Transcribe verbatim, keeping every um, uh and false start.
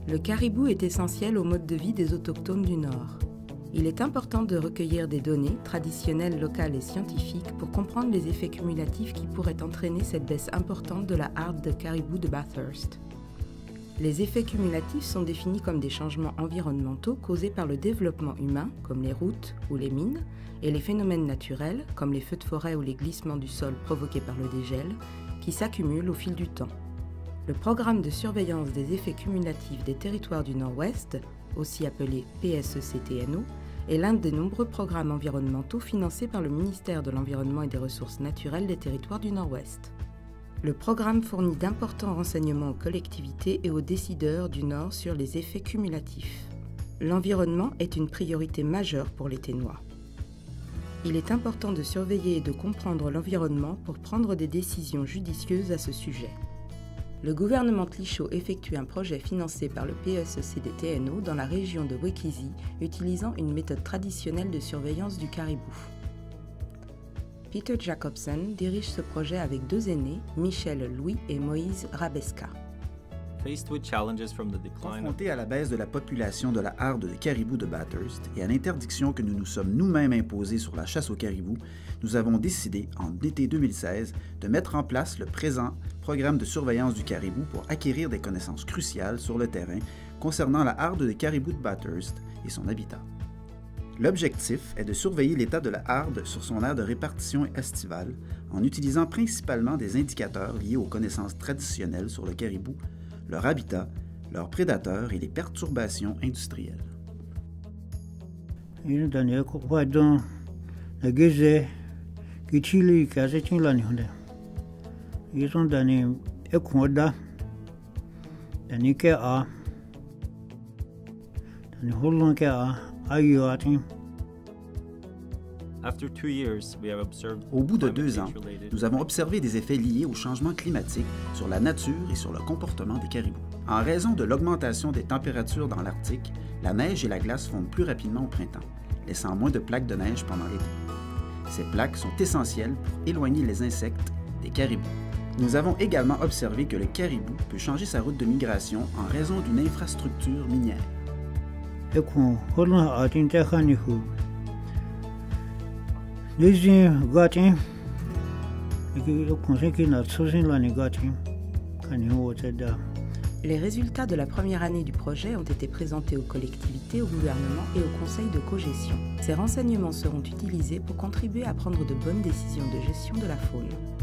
Le caribou est essentiel au mode de vie des autochtones du Nord. Il est important de recueillir des données traditionnelles, locales et scientifiques pour comprendre les effets cumulatifs qui pourraient entraîner cette baisse importante de la harde de caribou de Bathurst. Les effets cumulatifs sont définis comme des changements environnementaux causés par le développement humain, comme les routes ou les mines, et les phénomènes naturels, comme les feux de forêt ou les glissements du sol provoqués par le dégel, qui s'accumulent au fil du temps. Le programme de surveillance des effets cumulatifs des territoires du Nord-Ouest, aussi appelé P S E C T N O, est l'un des nombreux programmes environnementaux financés par le ministère de l'Environnement et des Ressources naturelles des territoires du Nord-Ouest. Le programme fournit d'importants renseignements aux collectivités et aux décideurs du Nord sur les effets cumulatifs. L'environnement est une priorité majeure pour les Ténois. Il est important de surveiller et de comprendre l'environnement pour prendre des décisions judicieuses à ce sujet. Le gouvernement Tlicho effectue un projet financé par le P S E C T N O dans la région de Wekisi, utilisant une méthode traditionnelle de surveillance du caribou. Peter Jacobson dirige ce projet avec deux aînés, Michel Louis et Moïse Rabeska. Confrontés à la baisse de la population de la harde de caribou de Bathurst et à l'interdiction que nous nous sommes nous-mêmes imposée sur la chasse au caribou, nous avons décidé, en été deux mille seize, de mettre en place le présent programme de surveillance du caribou pour acquérir des connaissances cruciales sur le terrain concernant la harde de caribou de Bathurst et son habitat. L'objectif est de surveiller l'état de la harde sur son aire de répartition estivale en utilisant principalement des indicateurs liés aux connaissances traditionnelles sur le caribou, leur habitat, leurs prédateurs et les perturbations industrielles. Au bout de deux ans, nous avons observé des effets liés au changement climatique sur la nature et sur le comportement des caribous. En raison de l'augmentation des températures dans l'Arctique, la neige et la glace fondent plus rapidement au printemps, laissant moins de plaques de neige pendant l'été. Ces plaques sont essentielles pour éloigner les insectes des caribous. Nous avons également observé que le caribou peut changer sa route de migration en raison d'une infrastructure minière. Les résultats de la première année du projet ont été présentés aux collectivités, au gouvernement et au conseil de cogestion. Ces renseignements seront utilisés pour contribuer à prendre de bonnes décisions de gestion de la faune.